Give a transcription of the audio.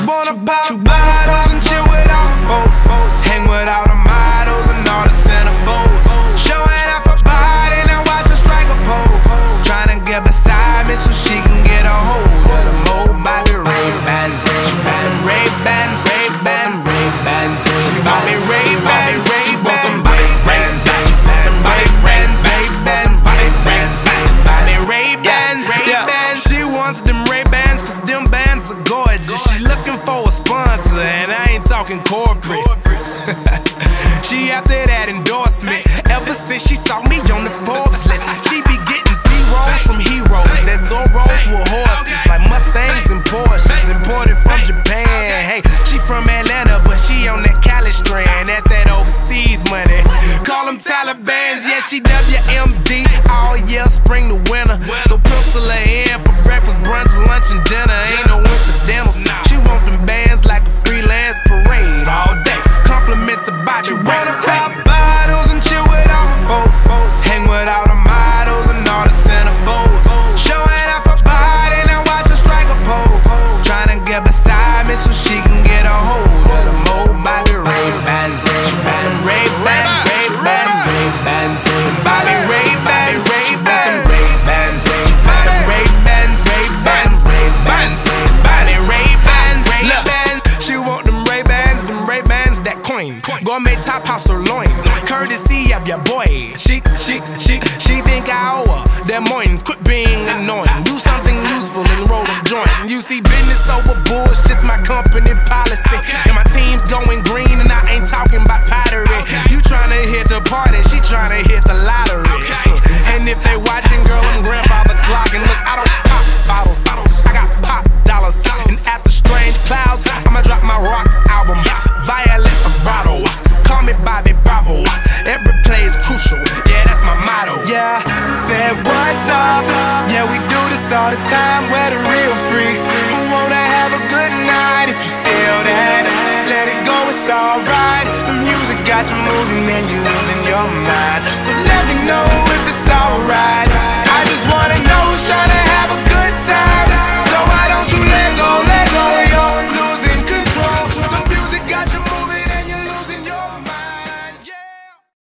wanna pop bottles and chill with all the folks, hang with all the models and all the centerfolds, showing off her body, now watch her strike a pose, tryna get beside me so she can get a hold of the mode. Bobby Ray-Bans, she bought them Ray-Bans, Ray-Bans, Ray-Bans, she bought me Ray-Bans, she bought them Ray-Bans, she bought them Ray-Bans, Ray-Bans, Ray-Bans, Bobby Ray-Bans, Ray-Bans. She wants them Ray-Bans cause them bands are gorgeous. She looking for a sponsor and I ain't talking corporate. She after that endorsement. Ever since she saw me on the Forbes list, she be getting zeros from heroes. That Zoros with horses like Mustangs and Porsches, imported from Japan. Hey, she from Atlanta but she on that Cali strand. That's that overseas money. Call them Talibans, yeah, she WMD all year, spring to winter. So pencil her in for breakfast, brunch, lunch, and dinner. Ain't no incidentals. She want them bands like a freelance parade all day. Compliments about you. Wanna pop bottles and chill with all the folks, hang with all the models and all the centerfolds, showing off her body, now watch her strike a pose, tryna get beside me so she can get a hold of the mode. Bobby Ray-Bans, she bought them Ray-Bans, Ray-Bans, Ray-Bans, Bobby Ray-Bans, Ray-Bans, Ray-Bans, she bought them Ray-Bans, Ray-Bans, Ray-Bans, Bobby Ray-Bans, Ray-Bans. She want them Ray-Bans, that coin, gourmet top house or loin, courtesy of your boy. She think I owe her that mornings. Quit being annoying, do something useful and roll a joint. You see, business over bullshit's my company policy, and my team's going green, and I ain't talking about pottery. You tryna hit the party, she tryna hit the lottery. And if they watching, girl, I'm grandfather clock. And look, I don't pop bottles, I got pop dollars. And after Strange Clouds, I'ma drop my rock album, Violet Vibrato. Call me Bobby Bravo. Every play is crucial, yeah, that's my motto. Yeah, said what's up? Yeah, we do this all the time. We're the real freaks who wanna have a good night. If you feel that, let it go, it's alright. The music got you moving and you're losing your mind.